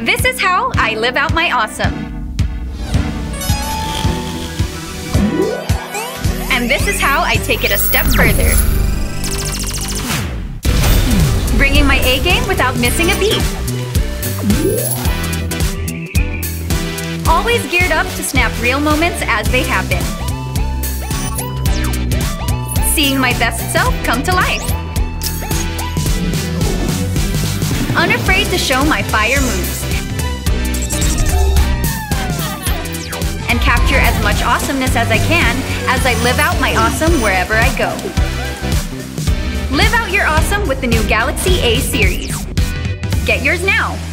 This is how I live out my awesome. And this is how I take it a step further. Bringing my A game without missing a beat. Always geared up to snap real moments as they happen. Seeing my best self come to life. Unafraid to show my fire moves. And capture as much awesomeness as I can as I live out my awesome wherever I go. Live out your awesome with the new Galaxy A series. Get yours now!